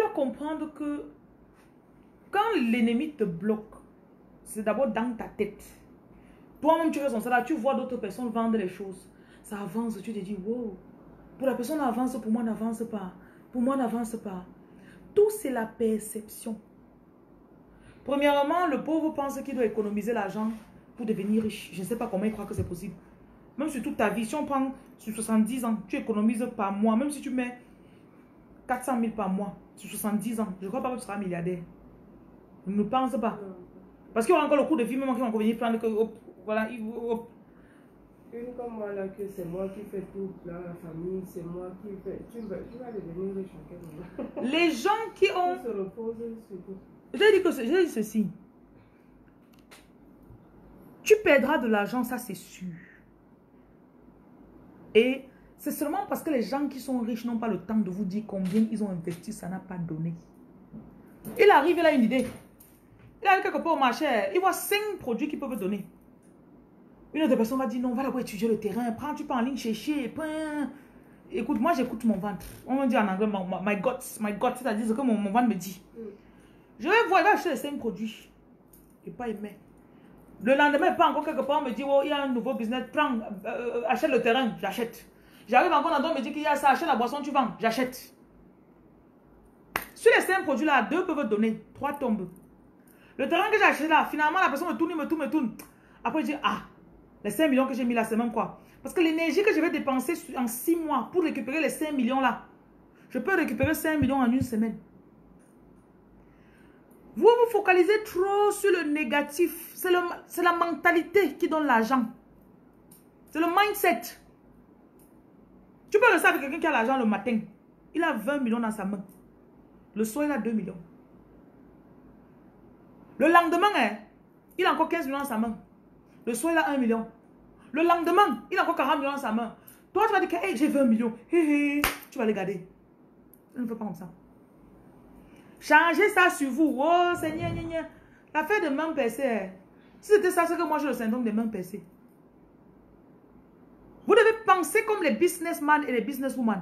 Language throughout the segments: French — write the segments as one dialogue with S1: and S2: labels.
S1: dois comprendre que quand l'ennemi te bloque, c'est d'abord dans ta tête. Toi-même, tu fais son salaire, tu vois d'autres personnes vendre les choses. Ça avance, tu te dis, wow, pour la personne avance, pour moi n'avance pas. Pour moi n'avance pas. Tout c'est la perception. Premièrement, le pauvre pense qu'il doit économiser l'argent pour devenir riche. Je ne sais pas comment il croit que c'est possible. Même sur toute ta vie, si on prend sur 70 ans, tu économises par mois, même si tu mets 400 000 par mois, sur 70 ans, je ne crois pas que tu seras milliardaire. Je ne pense pas. Parce qu'il y aura encore le coût de vie, même qui va encore venir prendre que, hop, voilà, hop.
S2: Une comme moi là, que c'est moi qui fais tout dans la famille, c'est moi qui fais. Tu vas devenir riche en quel moment?
S1: Les gens qui ont...
S2: Ils se reposent sur tout.
S1: J'ai dit ceci. Tu perdras de l'argent, ça c'est sûr. Et c'est seulement parce que les gens qui sont riches n'ont pas le temps de vous dire combien ils ont investi, ça n'a pas donné. Il arrive, il a une idée. Il arrive quelque part au marché, il voit 5 produits qu'il peut vous donner. Une autre personne va dire non, va d'abord étudier le terrain, prends, tu peux en ligne chercher. Écoute, moi j'écoute mon ventre. On me dit en anglais, my gut, c'est-à-dire ce que mon ventre me dit. Je vais voir, il va acheter les 5 produits. Il n'est pas aimé. Le lendemain, pas encore quelque part, on me dit, oh, il y a un nouveau business, prends, achète le terrain, j'achète. J'arrive encore dans on me dit qu'il y a ça, achète la boisson, tu vends, j'achète. Sur les 5 produits là, 2 peuvent donner, 3 tombent. Le terrain que j'ai acheté là, finalement, la personne me tourne. Après, je dis, ah, les 5 millions que j'ai mis là, c'est même quoi? Parce que l'énergie que je vais dépenser en 6 mois pour récupérer les 5 millions là, je peux récupérer 5 millions en une semaine. Vous vous focalisez trop sur le négatif. C'est la mentalité qui donne l'argent. C'est le mindset. Tu peux rester avec quelqu'un qui a l'argent le matin. Il a 20 millions dans sa main. Le soir, il a 2 millions. Le lendemain, il a encore 15 millions dans sa main. Le soir, il a 1 million. Le lendemain, il a encore 40 millions dans sa main. Toi, tu vas dire que hey, j'ai 20 millions. Tu vas les garder. Ça ne peut pas comme ça. Changez ça sur vous. Oh, Seigneur, l'affaire de main percée. Si c'était ça, c'est que moi j'ai le syndrome des mains percées. Vous devez penser comme les businessmen et les businesswomen.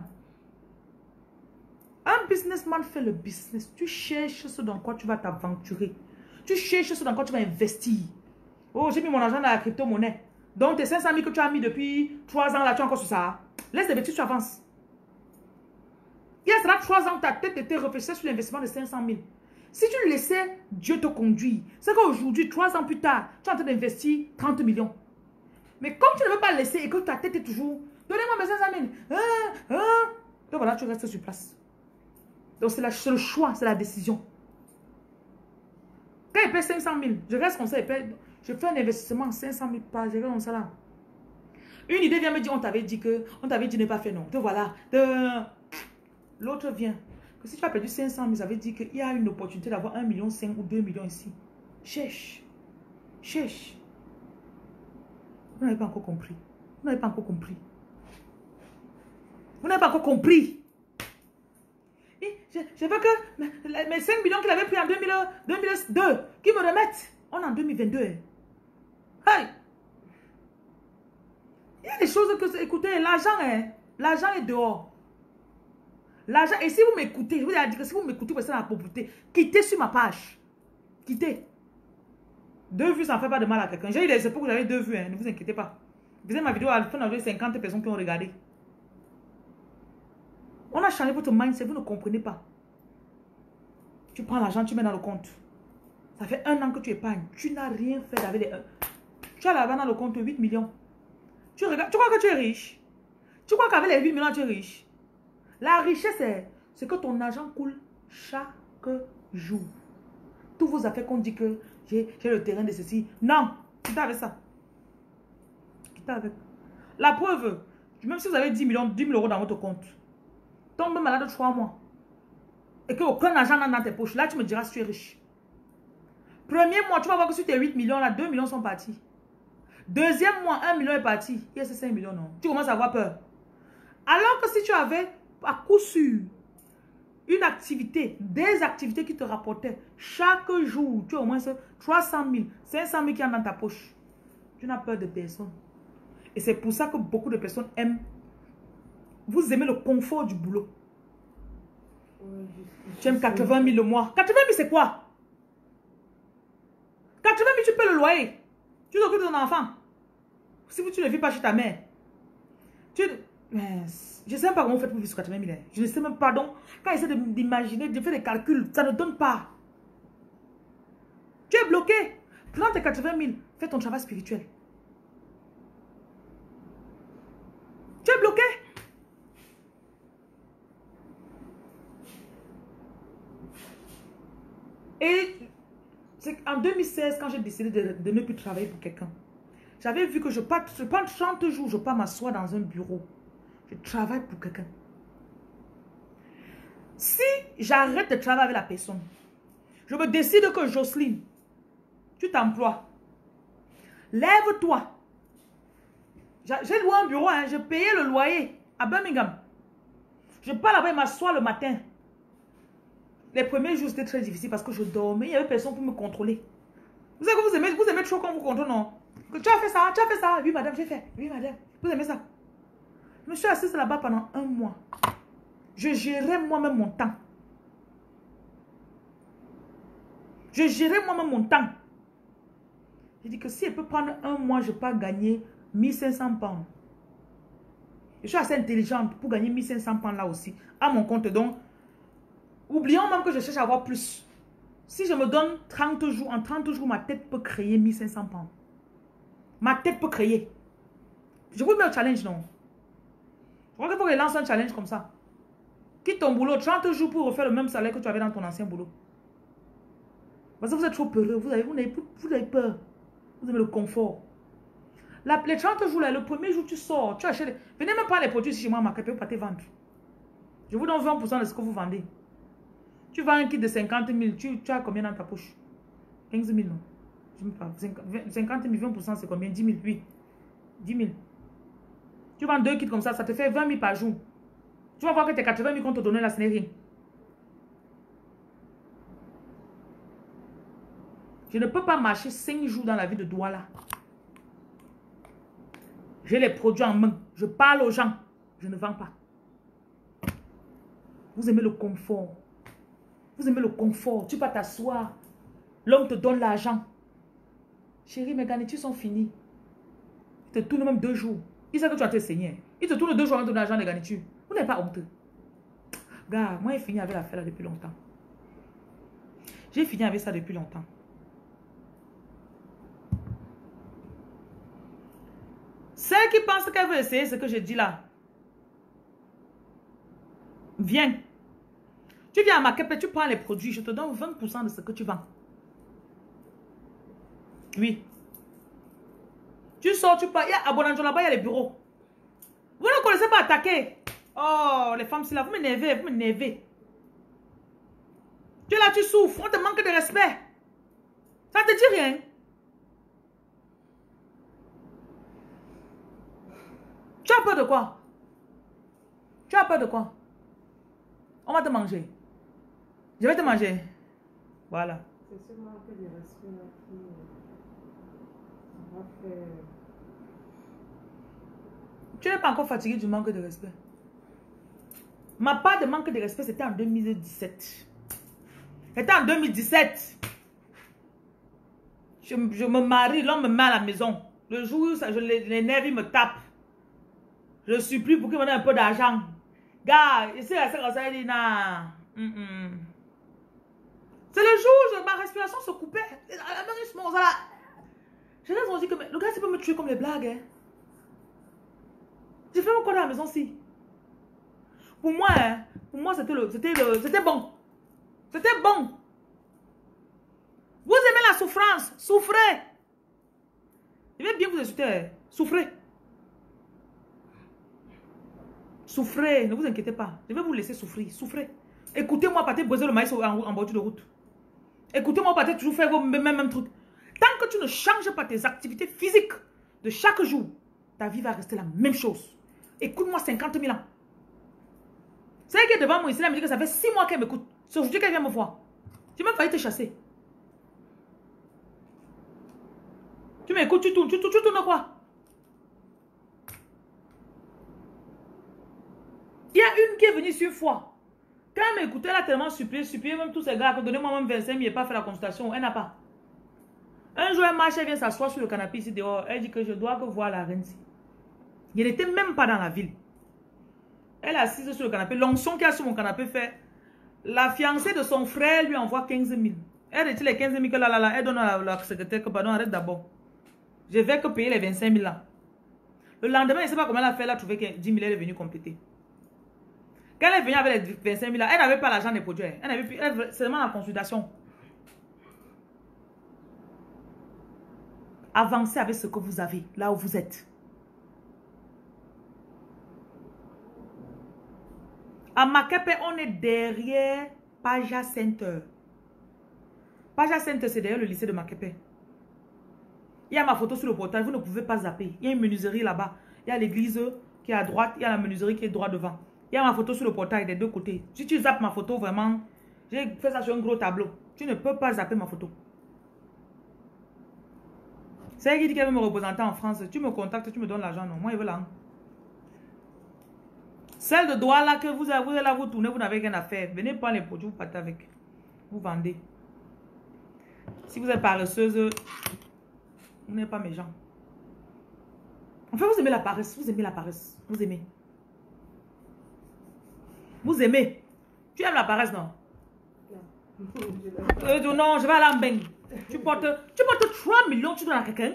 S1: Un businessman fait le business. Tu cherches ce dans quoi tu vas t'aventurer. Tu cherches ce dans quoi tu vas investir. Oh, j'ai mis mon argent dans la crypto-monnaie. Donc, tes 500 000 que tu as mis depuis 3 ans, là, tu es encore sur ça. Laisse les bêtises, tu avances. Il y a cela 3 ans, ta tête était réfléchie sur l'investissement de 500 000. Si tu laissais Dieu te conduire, c'est qu'aujourd'hui, 3 ans plus tard, tu es en train d'investir 30 millions. Mais comme tu ne veux pas laisser et que ta tête est toujours, donnez-moi mes 500 000. Donc voilà, tu restes sur place. Donc c'est le choix, c'est la décision. Quand il paie 500 000, je reste comme ça, je fais un investissement 500 000 par, je reste comme ça là. Une idée vient me dire, on t'avait dit de ne pas faire non. Te voilà. L'autre vient. Que si tu as perdu 500 000, ça veut dire qu'il y a une opportunité d'avoir 1,5 million ou 2 millions ici. Cherche. Cherche. Vous n'avez pas encore compris. Vous n'avez pas encore compris. Vous n'avez pas encore compris. Et je veux que mes 5 millions qu'il avait pris en 2002, qu'ils me remettent. On est en 2022. Hey! Il y a des choses que, écoutez, l'argent est dehors. L'argent, et si vous m'écoutez, je vous ai dit que si vous m'écoutez, vous êtes dans la pauvreté, quittez sur ma page. Quittez. 2 vues, ça ne fait pas de mal à quelqu'un. J'ai eu des époques où j'avais 2 vues, hein, ne vous inquiétez pas. Vous avez ma vidéo, à la fin, j'avais 50 personnes qui ont regardé. On a changé votre mindset, vous ne comprenez pas. Tu prends l'argent, tu mets dans le compte. Ça fait 1 an que tu épargnes. Tu n'as rien fait avec les 1. Tu as l'argent dans le compte 8 millions. Tu regardes, tu crois que tu es riche? Tu crois qu'avec les 8 millions, tu es riche? La richesse, c'est que ton argent coule chaque jour. Tous vos affaires qu'on dit que j'ai le terrain de ceci. Non, quittez avec ça. Quittez avec. La preuve, même si vous avez 10 000 euros dans votre compte, tombe malade 3 mois, et qu'aucun argent n'a dans tes poches, là tu me diras si tu es riche. Premier mois, tu vas voir que sur tes 8 millions, là, 2 millions sont partis. Deuxième mois, 1 million est parti. Il y a ces 5 millions, non. Tu commences à avoir peur. Alors que si tu avais à coup sûr une activité, des activités qui te rapportaient chaque jour, tu as au moins 300 000, 500 000 qui sont dans ta poche. Tu n'as peur de personne. Et c'est pour ça que beaucoup de personnes aiment. Vous aimez le confort du boulot. Tu aimes 80 000 le mois. 80 000 c'est quoi? 80 000 tu paies le loyer. Tu t'occupes de ton enfant. Si tu ne vis pas chez ta mère. Mais, je ne sais même pas comment vous faites pour vivre sur 80 000. Je ne sais même pas. Donc, quand j'essaie d'imaginer, de faire des calculs, ça ne donne pas. Tu es bloqué. Prends tes 80 000. Fais ton travail spirituel. Tu es bloqué. Et c'est en 2016, quand j'ai décidé de ne plus travailler pour quelqu'un, j'avais vu que je prends 30 jours, je pars m'asseoir dans un bureau. Je travaille pour quelqu'un. Si j'arrête de travailler avec la personne, je me décide que Jocelyne, tu t'emploies. Lève-toi. J'ai loué un bureau, hein, je payais le loyer à Birmingham. Je pars là-bas et m'assois le matin. Les premiers jours, c'était très difficile parce que je dormais. Il n'y avait personne pour me contrôler. Vous savez que vous aimez trop quand vous contrôlez, non? Tu as fait ça, tu as fait ça. Oui, madame, j'ai fait. Oui, madame. Vous aimez ça? Je me suis assise là-bas pendant 1 mois. Je gérais moi-même mon temps. Je gérais moi-même mon temps. J'ai dit que si elle peut prendre 1 mois, je peux gagner 1500 pounds. Je suis assez intelligente pour gagner 1500 pounds là aussi. À mon compte, donc, oublions même que je cherche à avoir plus. Si je me donne 30 jours, en 30 jours, ma tête peut créer 1500 pounds. Ma tête peut créer. Je vous mets au challenge, non? Je crois qu'il faut que je lance un challenge comme ça. Quitte ton boulot 30 jours pour refaire le même salaire que tu avais dans ton ancien boulot. Parce que vous êtes trop peureux. Vous avez peur. Vous aimez le confort. Les 30 jours, là, le premier jour, tu sors. Tu achètes. Venez même pas les produits chez moi, ma carte, pour pas te vendre. Je vous donne 20% de ce que vous vendez. Tu vends un kit de 50 000. Tu as combien dans ta poche? 15 000, non? Je ne sais pas. 50 000, 20%, c'est combien? 10 000, oui. 10 000. Tu vends 2 kits comme ça te fait 20 000 par jour. Tu vas voir que tes 80 000 qu'on te donnait là, ce n'est rien. Je ne peux pas marcher 5 jours dans la vie de Douala. J'ai les produits en main. Je parle aux gens. Je ne vends pas. Vous aimez le confort. Vous aimez le confort. Tu vas t'asseoir. L'homme te donne l'argent. Chérie, mes garnitures sont finies. Il te tourne même 2 jours. Il sait que tu as te saigné. Il te tourne 2 jours avec ton argent de garniture. Vous n'êtes pas honteux. Gars, moi j'ai fini avec l'affaire là depuis longtemps. J'ai fini avec ça depuis longtemps. Celle qui pense qu'elle veut essayer ce que je dis là, viens. Tu viens à ma quête, tu prends les produits, je te donne 20% de ce que tu vends. Oui. Tu sors, tu pars. À Bonanjo là-bas, il y a les bureaux. Vous ne connaissez pas attaquer. Oh, les femmes, c'est là, vous m'énervez, vous m'énervez. Tu es là, tu souffres, on te manque de respect. Ça ne te dit rien. Tu as peur de quoi? Tu as peur de quoi? On va te manger. Je vais te manger. Voilà.
S2: C'est ce manque de respect là qui va faire.
S1: Tu n'es pas encore fatigué du manque de respect. Ma part de manque de respect, c'était en 2017. C'était en 2017. Je me marie, l'homme me met à la maison. Le jour où les nerfs, il me tape. Je supplie pour qu'il me donne un peu d'argent. Gars, ici, la séquence, il dit, non. C'est le jour où ma respiration se coupait. Je leur ai dit que le gars, il peut me tuer comme les blagues. Hein. J'ai fait mon quoi dans la maison, si. Pour moi, c'était bon. C'était bon. Vous aimez la souffrance, souffrez. Je vais bien vous insulter, souffrez. Souffrez, ne vous inquiétez pas. Je vais vous laisser souffrir, souffrez. Écoutez-moi, partez briser le maïs en bordure de route. Écoutez-moi, partez toujours faire vos mêmes trucs. Tant que tu ne changes pas tes activités physiques de chaque jour, ta vie va rester la même chose. Écoute-moi 50 000 ans. C'est qui est devant moi ici, elle me dit que ça fait 6 mois qu'elle m'écoute. C'est aujourd'hui qu'elle vient me voir. J'ai même failli te chasser. Tu m'écoutes, tu tournes quoi? Il y a une qui est venue ici une fois. Quand elle m'écoutait, elle a tellement supplié même tous ces gars que donnez-moi même 25 000 et pas fait la consultation. Elle n'a pas. Un jour, elle marche, elle vient s'asseoir sur le canapé ici dehors. Elle dit que je dois que voir la reine ici. Il n'était même pas dans la ville. Elle est assise sur le canapé. L'onction qu'il y a sur mon canapé fait. La fiancée de son frère lui envoie 15 000. Elle retire les 15 000 que là, elle donne à la secrétaire que pardon, arrête d'abord. Je vais que payer les 25 000 là. Le lendemain, je ne sais pas comment elle a fait. Elle a trouvé que 10 000, elle est venue compléter. Quand elle est venue avec les 25 000 là, elle n'avait pas l'argent des produits. Elle avait seulement la consultation. Avancez avec ce que vous avez, là où vous êtes. À Makepe, on est derrière Paja Center. Paja Center, c'est derrière le lycée de Makepe. Il y a ma photo sur le portail, vous ne pouvez pas zapper. Il y a une menuiserie là-bas. Il y a l'église qui est à droite, il y a la menuiserie qui est droit devant. Il y a ma photo sur le portail des deux côtés. Si tu zappes ma photo, vraiment, j'ai fait ça sur un gros tableau. Tu ne peux pas zapper ma photo. C'est elle qui dit qu'elle veut me représenter en France. Tu me contactes, tu me donnes l'argent. Non, moi, je veux l'argent. Celle de Douala que vous avez là, vous tournez, vous n'avez rien à faire. Venez prendre les produits, vous partez avec. Vous vendez. Si vous êtes paresseuse, vous n'êtes pas méchant. En fait, vous aimez la paresse. Vous aimez la paresse. Vous aimez. Vous aimez. Tu aimes la paresse, non? Non. Non, je vais aller en bain. Tu portes 3 millions, tu donnes à quelqu'un?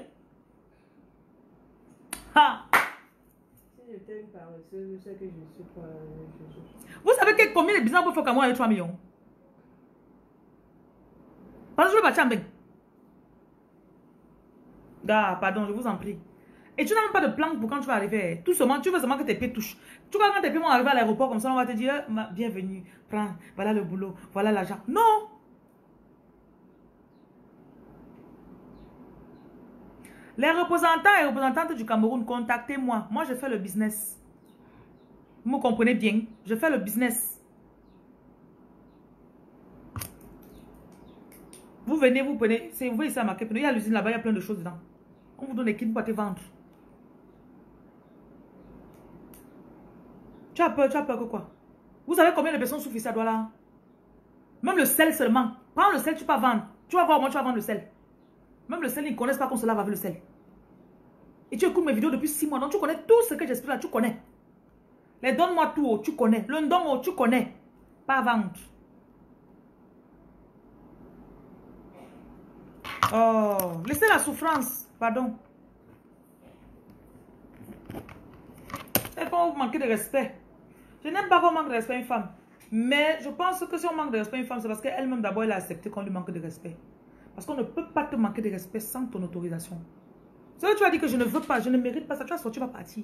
S1: Ha!
S2: Si j'étais une paresseuse, je sais que je ne suis pas.
S1: Vous savez combien de business vous faites comme moi avec 3 millions? Parce que je vais partir en bain. Gars, pardon, je vous en prie. Et tu n'as même pas de plan pour quand tu vas arriver. Tout seulement, tu veux seulement que tes pieds touchent. Tu vois, quand tes pieds vont arriver à l'aéroport comme ça, on va te dire, bienvenue, prends, voilà le boulot, voilà l'argent. Non! Les représentants et représentantes du Cameroun, contactez-moi. Moi, je fais le business. Vous me comprenez bien? Je fais le business. Vous venez, vous prenez. Vous voyez ça, marqué. Il y a l'usine là-bas, il y a plein de choses dedans. On vous donne des kits pour te vendre. Tu as peur que quoi? Vous savez combien de personnes souffrent ici à Douala? Même le sel seulement. Prends le sel, tu peux vendre. Tu vas voir, moi, tu vas vendre le sel. Même le sel, ils ne connaissent pas qu'on se lave avec le sel. Et tu écoutes mes vidéos depuis 6 mois. Donc, tu connais tout ce que j'explique là. Tu connais. Les donne-moi tout, tu connais. Le don, tu connais. Pas vendre. Oh, laissez la souffrance. Pardon. C'est pas vous manquer de respect. Je n'aime pas qu'on manque de respect à une femme. Mais je pense que si on manque de respect à une femme, c'est parce qu'elle-même d'abord, elle a accepté qu'on lui manque de respect. Parce qu'on ne peut pas te manquer de respect sans ton autorisation. C'est que tu as dit que je ne veux pas, je ne mérite pas ça. Tu vas sortir, tu vas partir.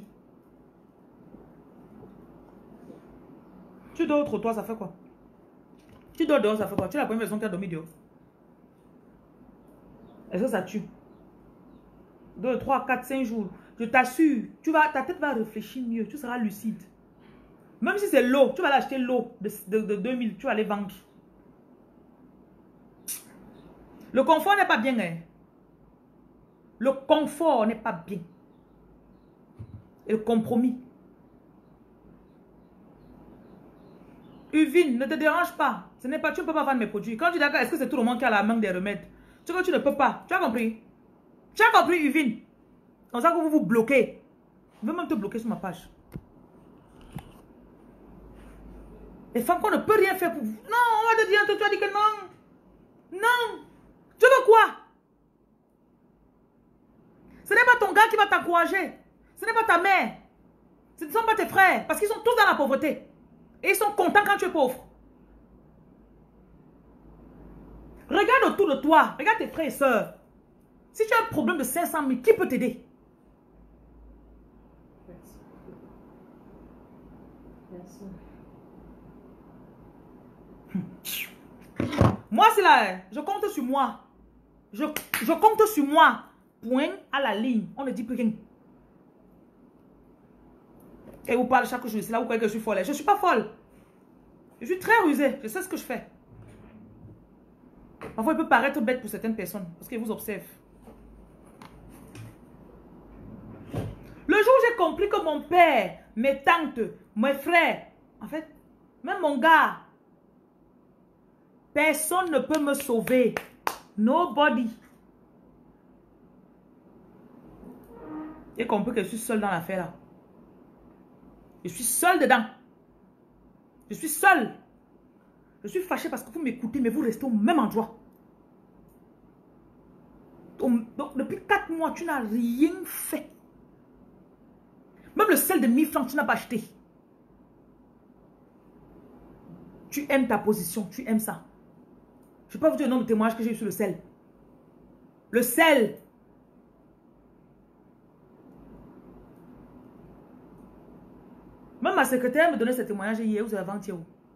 S1: Tu dors au trottoir, ça fait quoi? Tu dors dehors, ça fait quoi? Tu es la première personne qui a dormi dehors. Est-ce que ça tue? 2, 3, 4, 5 jours. Je t'assure, ta tête va réfléchir mieux. Tu seras lucide. Même si c'est l'eau, tu vas aller acheter l'eau de 2000, tu vas aller vendre. Le confort n'est pas bien. Hein? Le confort n'est pas bien. Et le compromis. Uvine, ne te dérange pas. Tu ne peux pas vendre mes produits. Quand tu dis d'accord, est-ce que c'est tout le monde qui a la main des remèdes? Tu vois que tu ne peux pas. Tu as compris? Tu as compris, Uvine? Comme ça que vous vous bloquez. Je veux même te bloquer sur ma page. Les femmes qu'on ne peut rien faire pour vous. Non, on va te dire, tu as dit que non. Non. Tu veux quoi? Ce n'est pas ton gars qui va t'encourager. Ce n'est pas ta mère. Ce ne sont pas tes frères. Parce qu'ils sont tous dans la pauvreté. Et ils sont contents quand tu es pauvre. Regarde autour de toi. Regarde tes frères et sœurs. Si tu as un problème de 500 000, qui peut t'aider? Moi, c'est là. Je compte sur moi. Je compte sur moi. Point à la ligne. On ne dit plus rien. Et vous parlez chaque jour. C'est là où vous croyez que je suis folle. Je ne suis pas folle. Je suis très rusée. Je sais ce que je fais. Parfois, il peut paraître bête pour certaines personnes. Parce qu'ils vous observent. Le jour où j'ai compris que mon père, mes tantes, mes frères, en fait, même mon gars, Personne ne peut me sauver. Nobody. Et compris que je suis seule dans l'affaire là. Je suis seule dedans. Je suis seule. Je suis fâchée parce que vous m'écoutez, mais vous restez au même endroit. Donc, depuis 4 mois, tu n'as rien fait. Même le sel de 1000 francs, tu n'as pas acheté. Tu aimes ta position, tu aimes ça. Je ne vais pas vous dire le nombre de témoignages que j'ai eu sur le sel. Le sel. Même ma secrétaire me donnait ce témoignage hier ou avant-hier.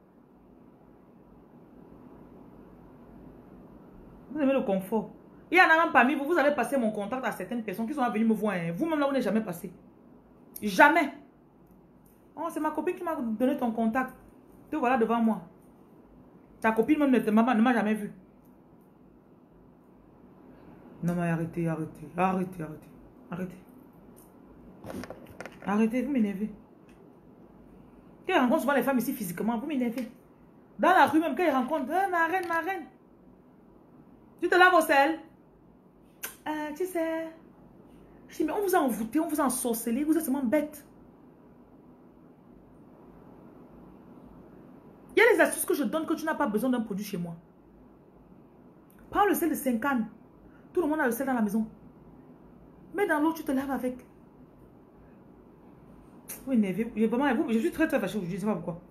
S1: Vous aimez le confort. Il y en a même parmi vous, vous avez passé mon contact à certaines personnes qui sont venues me voir. Hein. Vous-même là, vous n'êtes jamais passé. Jamais. Oh, c'est ma copine qui m'a donné ton contact. Te voilà devant moi. Ta copine même ne m'a jamais vu. Non mais arrêtez, arrêtez, arrêtez, arrêtez, arrêtez. Arrêtez, vous m'énervez. Quand ils rencontrent souvent les femmes ici physiquement, vous m'énervez. Dans la rue même, quand ils rencontrent, ma reine. Tu te laves au sel? Tu sais. Je dis, mais on vous a envoûté, on vous a ensorcelé, vous êtes seulement bête. Il y a des astuces que je donne que tu n'as pas besoin d'un produit chez moi. Prends le sel de 5 cannes. Tout le monde a le sel dans la maison. Mets dans l'eau, tu te laves avec. Vous énervez. Je suis très fâchée aujourd'hui, je ne sais pas pourquoi.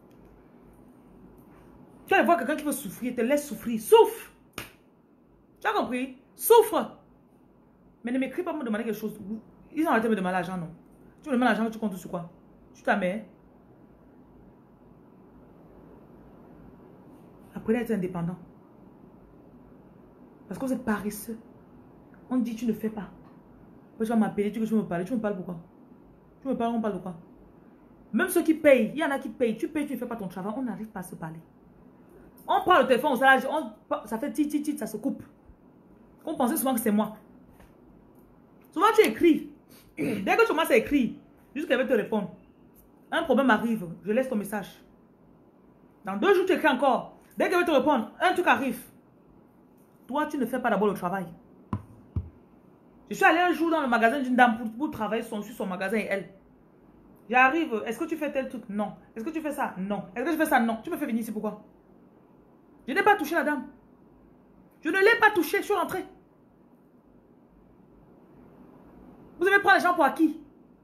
S1: Tu vas voir quelqu'un qui veut souffrir, te laisse souffrir. Souffre. Tu as compris? Souffre. Mais ne m'écris pas pour me demander quelque chose. Ils ont arrêté de me demander l'argent, non? Tu me demandes l'argent, tu comptes sur quoi? Tu ta mère. Apprenez à être indépendant. Parce que vous êtes paresseux. On dit tu ne fais pas. Tu vas m'appeler, tu veux que je me parle. Tu me parles pourquoi? Tu me parles, on parle de quoi? Même ceux qui payent, il y en a qui payent. Tu payes, tu ne fais pas ton travail, on n'arrive pas à se parler. On prend le téléphone, ça fait tit, ça se coupe. On pensait souvent que c'est moi. Souvent tu écris. Dès que tu commences à écrire, juste qu'elle va te répondre. Un problème arrive, je laisse ton message. Dans 2 jours, tu écris encore. Dès qu'elle va te répondre, un truc arrive. Toi, tu ne fais pas d'abord le travail. Je suis allée un jour dans le magasin d'une dame pour travailler sur son magasin et elle. J'arrive, est-ce que tu fais tel truc? Non. Est-ce que tu fais ça? Non. Est-ce que tu fais ça? Non. Tu me fais venir ici, pourquoi? Je n'ai pas touché la dame. Je ne l'ai pas touché, je suis rentrée. Vous aimez prendre les gens pour acquis?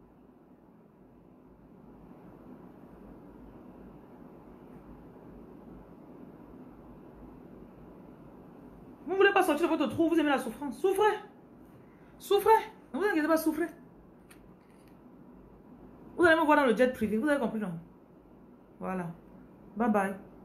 S1: Vous ne voulez pas sortir de votre trou, vous aimez la souffrance. Souffrez. Souffrez. Ne vous inquiétez pas, souffrez. Vous allez me voir dans le jet privé, vous avez compris, non? Voilà. Bye bye.